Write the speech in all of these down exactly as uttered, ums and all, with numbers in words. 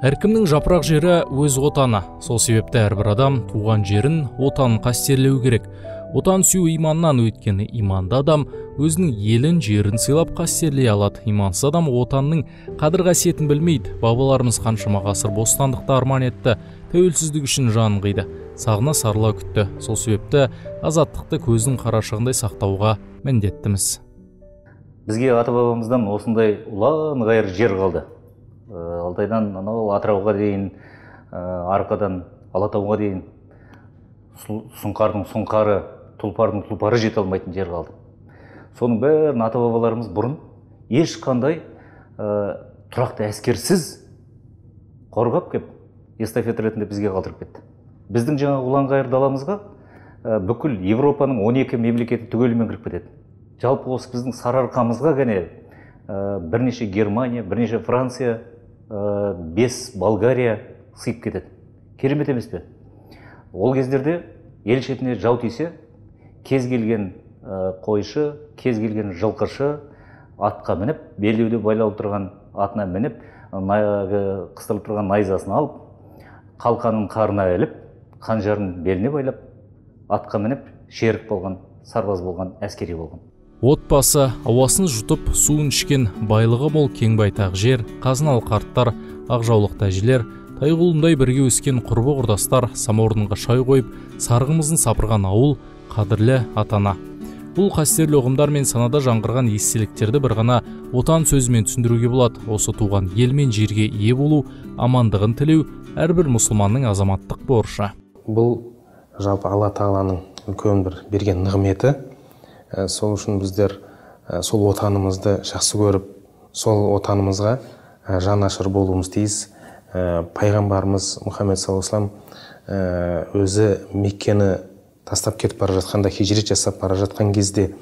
Әркімнің жапырақ жері өз отаны. Сол себепті әрбір адам туған жерін, отанын қастерлеу керек. Отан сүю иманнан өйткені иманды адам өзінің елін, жерін сыйлап қастерлей алады. Имансыз адам отанның қадір қасиетін білмейді. Бабаларымыз қаншама ғасыр бостандықты арман етті, тәуелсіздік үшін жанын қиды, сағына сарыла күтті. Сол себепті азаттықты көздің қарашығындай сақтауға міндеттіміз. Бізге ата-бабамыздан осындай ұлан ғайыр жер қалды. Алтайдан анау Атырауға дейін, Арқадан Алатауға дейін сұңқардың сұңқары, тұлпардың тұлпары жете алмайтын жер қалды. Соның бәрін ата-бабаларымыз бұрын ешқандай тұрақты әскерсіз қорғап кеп, эстафета ретінде бізге қалдырып кетті. Біздің жаңа ұлан ғайыр даламызға бүкіл Европаның он екі мемлекеті түгелімен кіріп кетеді. Жалпы осы біздің сарыарқамызға ғана бірнеше Германия, бірнеше Франция, бес Болгария сыйып кетеді. Керемет емес пе? Ол кездерде ел шетіне жау тисе, кез келген қойшы, кез келген жылқышы атқа мініп, белдеуде байлаулы тұрған атына мініп, қыстырылып тұрған найзасын алып, қалқанын қарына іліп, қанжарын беліне байлап, атқа мініп, шерік болған, сарбаз болған, әскери болған. Отбасы, ауасын жұтып, суын ішкен, байлығы мол кең байтақ жер, қазыналы қарттар, ақжаулық тәжілер, тайғұлындай бірге өскен құрбы құрдастар, самаурынға шай қойып, сарғымызын сапырған ауыл, қадірлі атана. Бұл қастерлі ұғымдар мен санада жаңғырған естеліктерді бір ғана отан сөзімен түсіндіруге болады. Осы туған ел мен жерге ие болу, амандығын тілеу әрбір мұсылманның азаматтық борышы. Бұл жалпы Алла Тағаланың үлкен бір берген нығметі. Сол үшін біздер сол отанымызды жақсы көріп, сол отанымызға жанашыр болуымыз тиіс. Пайғамбарымыз Мұхаммед саллаллаху алейхи вассалам өзі Меккені тастап кетіп бара жатқанда, хижрет жасап бара жатқан кезде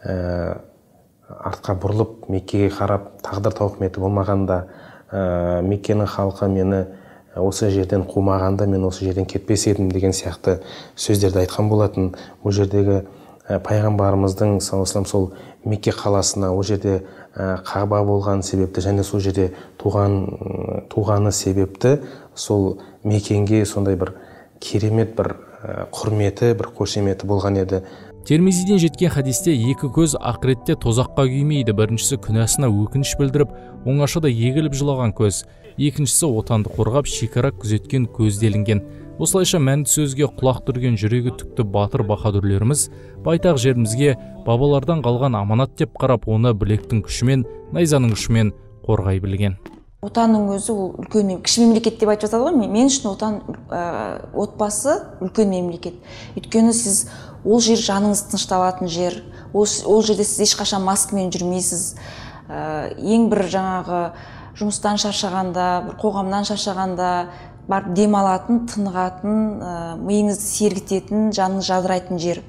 артқа бұрылып Меккеге қарап, тағдыр тауқыметі болмағанда, Меккенің халқы мені осы жерден қумағанда, мен осы жерден кетпес едім деген сияқты сөздерді айтқан болатын. Бұл жердегі пайғамбарымыздың саллаллаху алейхи вассалам сол Мекке қаласына, ол жерде Қаба болған себепті және сол жерде туған туғаны себепті сол Меккеге сондай бір керемет бір құрметі, бір қошеметі болған еді. Термизиден жеткен хадисте екі көз ақыретте тозаққа күймейді. Біріншісі күнәсына өкініш білдіріп, оңашада егіліп жылаған көз. Екіншісі отанды қорғап, шекара күзеткен көз делінген. Осылайша мәнді сөзге құлақ түрген жүрегі түкті батыр баһадүрлеріміз байтақ жерімізге бабалардан қалған аманат деп қарап, оны білектің күшімен, найзаның күшімен қорғай білген. Отанның өзі ол үлкен, кіші мемлекет деп айтып жатады ғой. Мен үшін отан, отбасы үлкен мемлекет. Өйткені сіз ол жер жаныңыз тынышталатын жер. Ол, ол жерде сіз ешқашан маскамен жүрмейсіз. Ең бір жаңағы жұмыстан шаршағанда, бір қоғамнан шаршағанда барып демалатын, тынығатын, миыңызды сергітетін, жаныңыз жадырайтын жер.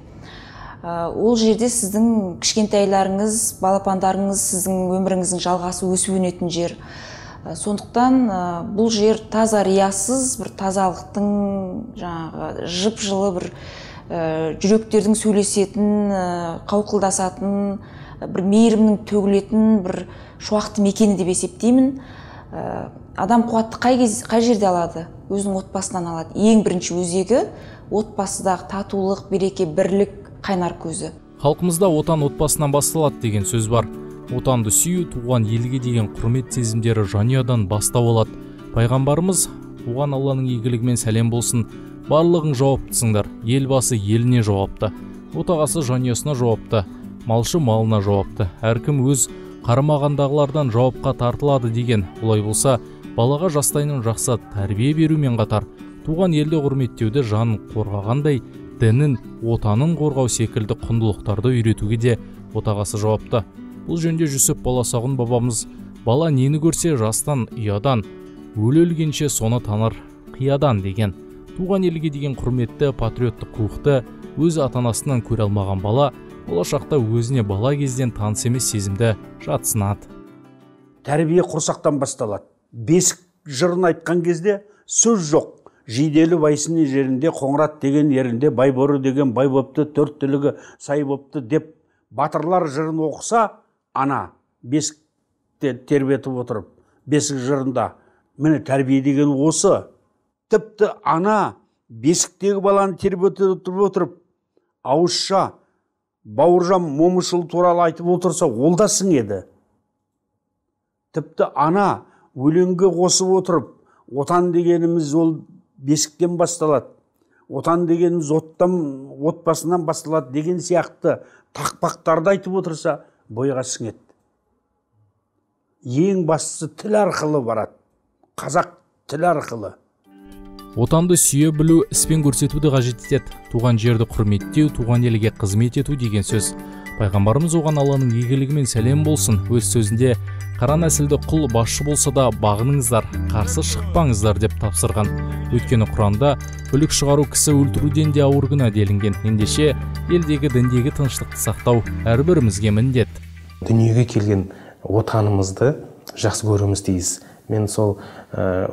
Ол жерде сіздің кішкентайларыңыз, балапандарыңыз сіздің өміріңіздің жалғасы өсіп өнетін жер. Сондықтан бұл жер таза риясыз, бір тазалықтың, жаңағы жып-жылы бір жүректердің сөйлесетін, қауқылдасатын, бір мейірімнің төгілетін бір шуақты мекені деп есептеймін. Адам қуатты қай, қай жерде алады? Өзінің отбасынан алады. Ең бірінші өзегі отбасыдағы татулық, береке, бірлік қайнар көзі. Халқымызда отан отбасынан басталады деген сөз бар. Отанды сүю, туған елге деген құрмет сезімдері жанұядан бастау алады. Пайғамбарымыз туған Алланың игілігімен сәлем болсын, барлығың жауаптысыңдар. Елбасы еліне жауапты, отағасы жанұясына жауапты, малшы малына жауапты. Әркім өз қарамағандағылардан жауапқа тартылады деген. Олай болса, балаға жастайынан жақсы тәрбие берумен қатар, туған елді құрметтеуді, жанын қорғағандай, дінін, отанын қорғау секілді құндылықтарды үйретуге де отағасы жауапты. Бұл жөнде Жүсіп Баласағұн бабамыз, бала нені көрсе жастан ұядан, өлі өлгенше соны таныр қиядан деген. Туған елге деген құрметті, патриоттық рухты өз ата-анасынан көре алмаған бала, болашақта өзіне бала кезден таныс емес сезімді жатсынады. Тәрбие құрсақтан басталады. Бесік жырын айтқан кезде сөз жоқ. Жиделі байсының жерінде, қоңырат деген ерінде, байборы деген бай бопты, төрт түлігі сай бопты деп батырлар жырын оқыса, ана бесікте тербетіп отырып, бесік жырында міне тәрбие деген осы. Тіпті ана бесіктегі баланы тербетіп отырып ауызша Бауыржан Момышұлы туралы айтып отырса, ол да сіңеді. Тіпті ана өлеңге қосып отырып, отан дегеніміз ол бесіктен басталады, отан дегеніміз оттан, отбасынан басталады деген сияқты тақпақтарды айтып отырса, бойға сіңеді. Ең бастысы тіл арқылы барады. Қазақ тіл арқылы. Отанды сүйе білу, іспен көрсетуді қажет етеді. Туған жерді құрметтеу, туған елге қызмет ету деген сөз. Пайғамбарымыз оған Алланың игілігімен сәлем болсын өз сөзінде қара нәсілді құл басшы болса да бағыныңыздар, қарсы шықпаңыздар деп тапсырған. Өйткені Құранда бүлік шығару кісі өлтіруден де ауыр күнә делінген. Ендеше елдегі діндегі тыныштықты сақтау әрбірімізге міндет. Дүниеге келген отанымызды жақсы көруіміз тиіс. Мен сол ә,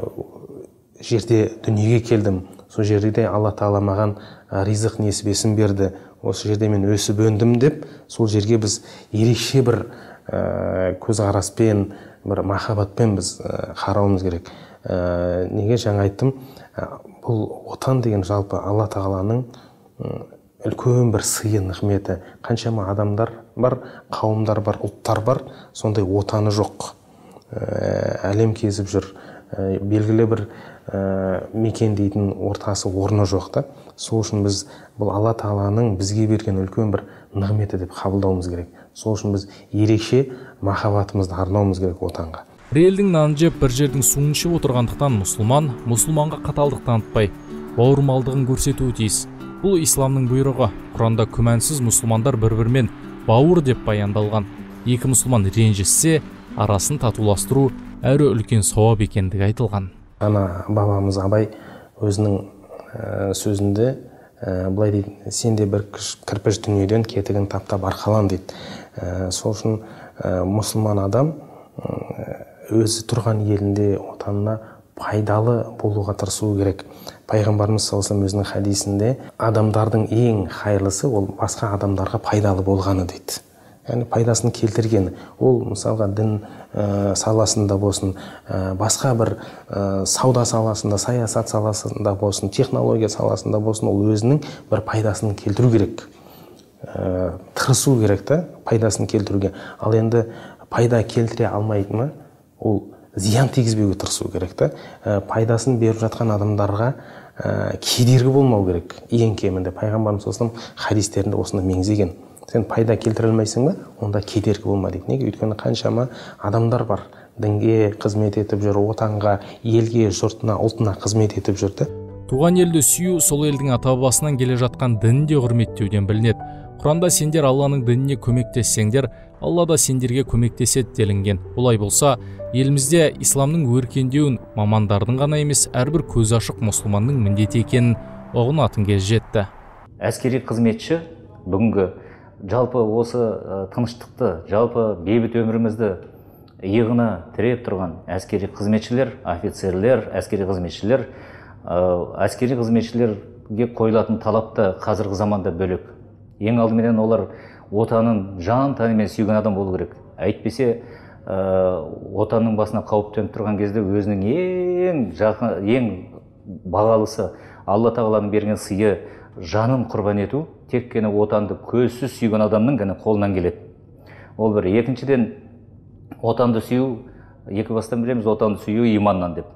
жерде дүниеге келдім. Сол жерде Алла Тағала маған ризық несібесін берді. Осы жерде мен өсіп өндім деп, сол жерге біз ерекше бір ә, көзқараспен, бір махаббатпен біз ә, қарауымыз керек. Ә, неге жаңа айттым, ә, бұл отан деген жалпы Алла Тағаланың үлкен бір сыйы, нығметі. Қаншама адамдар бар, қауымдар бар, ұлттар бар, сондай отаны жоқ. Ә, әлем кезіп жүр, ә, белгілі бір ә, мекен дейтін ортасы, орны жоқ та. Сол үшін біз бұл Алла Тағаланың бізге берген үлкен бір нығметі деп қабылдауымыз керек. Сол үшін біз ерекше махаббатымызды арнауымыз керек отанға. Бір елдің нанын жеп, бір жердің суын ішіп отырғандықтан мұсылман мұсылманға қаталдық танытпай, бауырмалдығын көрсетуі тиіс. Бұл исламның бұйрығы. Құранда күмәнсіз мұсылмандар бір-бірімен бауыр деп баяндалған. Екі мұсылман ренжіссе, арасын татуластыру әрі үлкен сауап екендігі айтылған. Ана бабамыз Абай өзінің ә, сөзінде ә, былай дейді: сенде бір кірпіш дүниеден кетігін таптап арқалан дейді. Ә, сол үшін ә, мұсылман адам ә, өзі тұрған елінде отанына пайдалы болуға тырысу керек. Пайғамбарымыз саллаллаху алейхи өзінің хадисінде адамдардың ең хайырлысы ол басқа адамдарға пайдалы болғаны дейді. Яғни пайдасын келтірген. Ол мысалға дін ә, саласында болсын, ә, басқа бір ә, сауда саласында, саясат саласында болсын, технология саласында болсын, ол өзінің бір пайдасын келтіру керек. Ә, тырысу керек та, пайдасын келтіруге. Ал енді пайда келтіре алмайды ма, ол зиян тигізбеуге тырысу керек та. Ә, пайдасын беріп жатқан адамдарға ә, кедергі болмау керек. Ең кемінде пайғамбарымыз саллаллаху алейхи хадистерінде осыны меңзеген. Сен пайда келтіре алмайсың ба, онда кедергі болма дейді. Неге? Өйткені қаншама адамдар бар, дінге қызмет етіп жүр, отанға, елге, жұртына, ұлтына қызмет етіп жүрді. Туған елді сүю сол елдің ата-бабасынан келе жатқан дінін де құрметтеуден білінеді. Құранда сендер Алланың дініне көмектессеңдер, Алла да сендерге көмектеседі делінген. Олай болса, елімізде исламның өркендеуін мамандардың ғана емес, әрбір көзі ашық мұсылманның міндеті екенін ұғынатын кез жетті. Әскери қызметші бүгінгі жалпы осы ә, тыныштықты, жалпы бейбіт өмірімізді иығына тіреп тұрған әскери қызметшілер, офицерлер, әскери қызметшілер, ә, әскери қызметшілерге қойылатын талапта қазіргі заманда бөлек. Ең алдыменен олар отанын жан тәнімен сүйген адам болу керек. Әйтпесе ә, отанның басына қауіп төніп тұрған кезде өзінің ең жақын, ең бағалысы Алла Тағаланың берген сыйы жанын құрбан ету тек қана отанды көзсіз сүйген адамның ғана қолынан келеді. Ол бір. Екіншіден, отанды сүю, екі бастан білеміз, отанды сүю иманнан деп.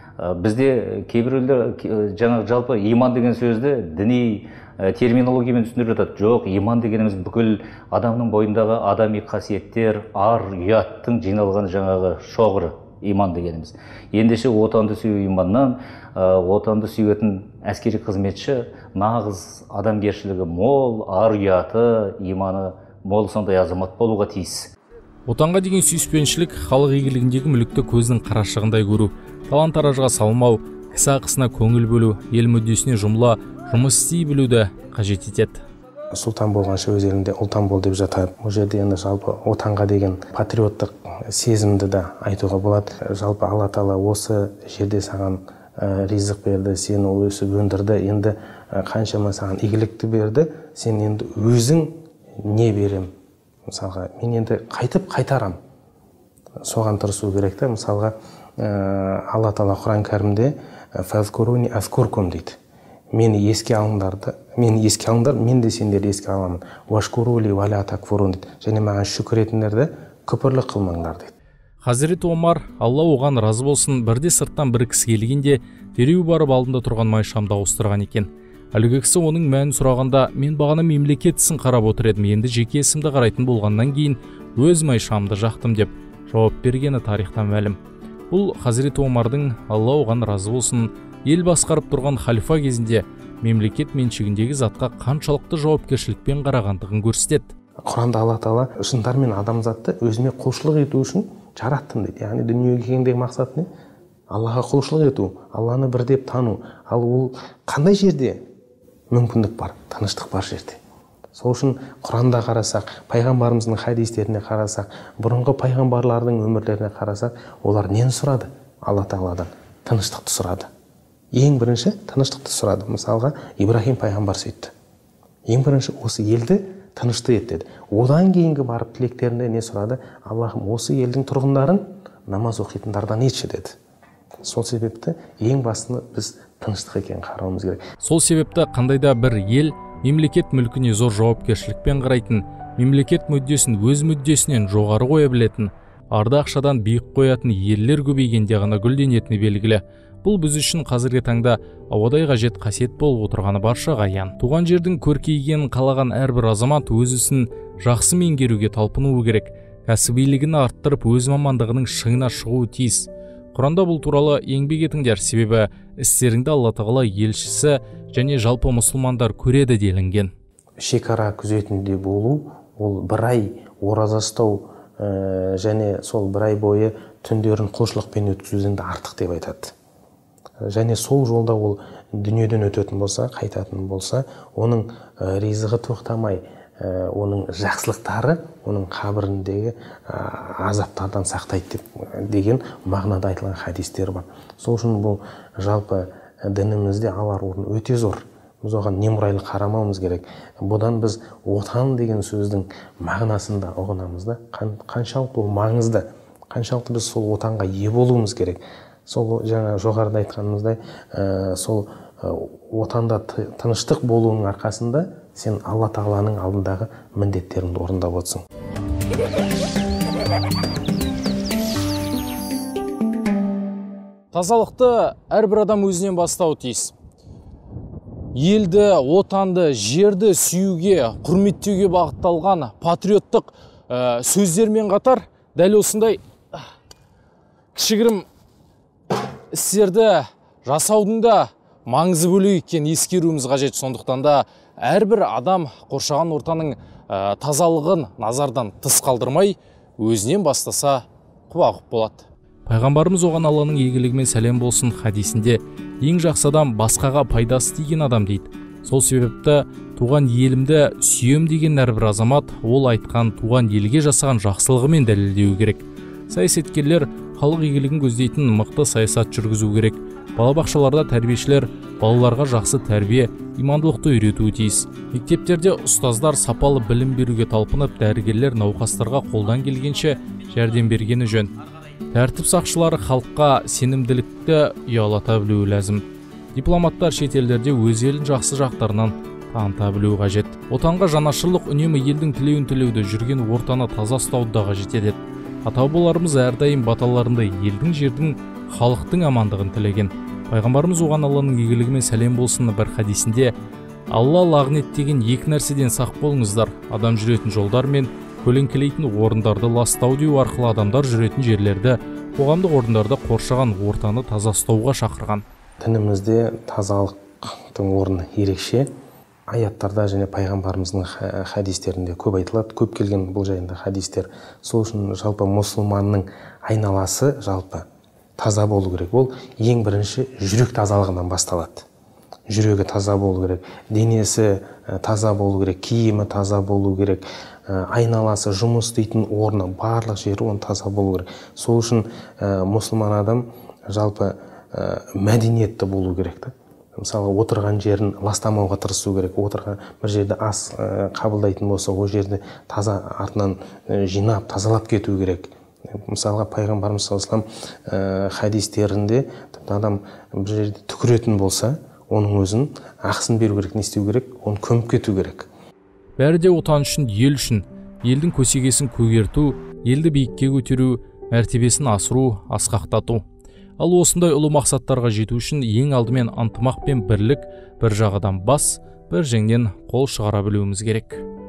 Бізде кейбіреулер жаңағы жалпы иман деген сөзді діни терминологиямен түсіндіріп жатады. Жоқ, иман дегеніміз бүкіл адамның бойындағы адами қасиеттер, ар, ұяттың жиналған жаңағы шоғыры иман дегеніміз. Ендеше отанды сүю иманнан, отанды сүйетін әскери қызметші нағыз адамгершілігі мол, ар ұяты, иманы мол сондай азамат болуға тиіс. Отанға деген сүйіспеншілік халық игілігіндегі мүлікті көздің қарашығындай көру, талан-таражға салмау, кісі ақысына көңіл бөлу, ел мүддесіне жұмыла жұмыс істей білуді қажет етеді. Сұлтан болғанша өз елінде ұлтан бол деп жатады. Бұл жерде енді жалпы отанға деген патриоттық сезімді де айтуға болады. Жалпы Алла Тағала осы жерде саған ә, ризық берді, сені өсіп өндірді, енді ә, қаншама саған игілікті берді, сен енді өзің не берем? Мысалға, мен енді қайтып қайтарам. Соған тырысу керек та. Мысалға, Алла тағала Құран кәрімде фазкуруни азкуркум дейді. Мені еске алыңдарды, мені еске алыңдар, мен де сендерді еске аламын. Вашкурули валя такфурун дейді. Және маған шүкір етіңдерді күпірлік қылмаңдар дейді. Хазіреті Омар, Алла оған разы болсын, бірде сырттан бір кісі келгенде дереу барып алдында тұрған май шамды ауыстырған екен. Әлгі кісі оның мәнін сұрағанда, мен бағана мемлекет ісін қарап отыр едім, енді жеке ісімді қарайтын болғаннан кейін өз май шамды жақтым деп жауап бергені тарихтан мәлім. Бұл Хазіреті Омардың, Алла оған разы болсын, ел басқарып тұрған халифа кезінде мемлекет меншігіндегі затқа қаншалықты жауапкершілікпен қарағандығын көрсетеді. Құранда Алла тағала жындар мен адамзатты өзіме құлшылық ету үшін жараттым дейді. Яғни дүниеге келгендегі мақсат не? Аллаға құлшылық ету, Алланы бір деп тану. Ал ол қандай жерде мүмкіндік бар, тыныштық бар жерде. Сол үшін Құранда қарасақ, пайғамбарымыздың хадистеріне қарасақ, бұрынғы пайғамбарлардың өмірлеріне қарасақ, олар нені сұрады? Алла тағаладан тыныштықты сұрады. Ең бірінші тыныштықты сұрады. Мысалға, Ибрахим пайғамбар сөйтті. Ең бірінші осы елді тынышты ет деді. Одан кейінгі барып тілектерінде не сұрады? Аллахым, осы елдің тұрғындарын намаз оқитындардан етші деді. Сол себепті ең басында біз тыныштық екенін қарауымыз керек. Сол себепті қандайда бір ел мемлекет мүлкіне зор жауапкершілікпен қарайтын, мемлекет мүддесін өз мүддесінен жоғары қоя білетін, арды ақшадан биік қоятын елдер көбейгенде ғана гүлденетіні белгілі. Бұл біз үшін қазіргі таңда ауадай қажет қасиет болып отырғаны баршаға аян. Туған жердің көркейгенін қалаған әрбір азамат өз ісін жақсы меңгеруге талпынуы керек. Кәсібилігін арттырып, өз мамандығының шыңына шығуы тиіс. Құранда бұл туралы еңбек етіңдер, себебі істеріңді Алла тағала елшісі және жалпы мұсылмандар көреді делінген. Шекара күзетінде болу, ол бір ай ораза ұстау ә, және сол бір ай бойы түндерін құлшылықпен өткізуден де артық деп айтады. Және сол жолда ол дүниеден өтетін болса, қайтатын болса, оның ә, ризығы тоқтамай, ә, оның жақсылықтары оның қабіріндегі ә, азаптардан сақтайды деп деген мағынада айтылған хадистер бар. Сол үшін бұл жалпы дінімізде алар орны өте зор. Біз оған немұрайлы қарамауымыз керек. Бұдан біз отан деген сөздің мағынасын да ұғынамыз да, қаншалықты ол маңызды, қаншалықты біз сол отанға ие болуымыз керек. Сол жаңа жоғарыда айтқанымыздай, ә, сол ә, отанда тыныштық болуының арқасында сен Алла тағаланың алдындағы міндеттеріңді орындап отырсың. Тазалықты әрбір адам өзінен бастауы тиіс. Елді, отанды, жерді сүюге, құрметтеуге бағытталған патриоттық ә, сөздермен қатар дәл осындай кішігірім істерді жасаудың да маңызы бөлек екенін ескеруіміз қажет. Сондықтан да әрбір адам қоршаған ортаның ә, тазалығын назардан тыс қалдырмай, өзінен бастаса құба-құп болады. Пайғамбарымыз оған Алланың игілігімен сәлем болсын хадисінде ең жақсы адам басқаға пайдасы тиген адам дейді. Сол себепті туған елімді сүйем деген әрбір азамат ол айтқан туған елге жасаған жақсылығымен дәлелдеу керек. Саясаткерлер халық игілігін көздейтін мықты саясат жүргізу керек. Балабақшаларда тәрбиешілер балаларға жақсы тәрбие, имандылықты үйретуі тиіс. Мектептерде ұстаздар сапалы білім беруге талпынып, дәрігерлер науқастарға қолдан келгенше жәрдем бергені жөн. Тәртіп сақшылары халыққа сенімділікті ұялата білуі ләзім. Дипломаттар шетелдерде өз елін жақсы жақтарынан таныта білуі қажет. Отанға жанашырлық үнемі елдің тілеуін тілеуді, жүрген ортаны таза ұстауды да қажет етеді. Ата-бабаларымыз әрдайым баталарында елдің, жердің, халықтың амандығын тілеген. Пайғамбарымыз оған Алланың игілігімен сәлем болсын бір хадисінде Алла лағнеттеген екі нәрседен сақ болыңыздар: адам жүретін жолдар мен көлеңкелейтін орындарды ластау деу арқылы адамдар жүретін жерлерді, қоғамдық орындарды қоршаған ортаны таза ұстауға шақырған. Дінімізде тазалықтың орны ерекше. Аяттарда және пайғамбарымыздың хадистерінде көп айтылады, көп келген бұл жайында хадистер. Сол үшін жалпы мұсылманның айналасы жалпы таза болу керек. Ол ең бірінші жүрек тазалығынан басталады. Жүрегі таза болу керек, денесі таза болу керек, киімі таза болу керек, айналасы, жұмыс істейтін орны, барлық жері оның таза болу керек. Сол үшін мұсылман адам жалпы мәдениетті болу керек. Мысалы, отырған жерін ластамауға тырысу керек. Отырған бір жерде ас қабылдайтын болса, ол жерді таза артынан жинап, тазалап кету керек. мысалға пайғамбарымыз саллаллаху алейхи вассалам хадистерінде адам бір жерде түкіретін болса, оның өзін ақысын беру керек, не істеу керек, оны көміп кету керек. Бәрі де отан үшін, ел үшін, елдің көсегесін көгерту, елді биікке көтеру, мәртебесін асыру, асқақтату. Ал осындай ұлы мақсаттарға жету үшін ең алдымен ынтымақ пен бірлік, бір жағадан бас, бір жеңнен қол шығара білуіміз керек.